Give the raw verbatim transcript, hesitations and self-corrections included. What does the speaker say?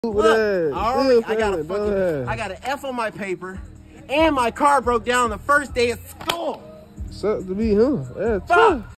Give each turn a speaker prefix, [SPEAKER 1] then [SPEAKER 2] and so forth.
[SPEAKER 1] Look, I, already, I got a fucking, I got an F on my paper, and my car broke down the first day of school.
[SPEAKER 2] Sucks to be, huh? Yeah,
[SPEAKER 1] Fuck.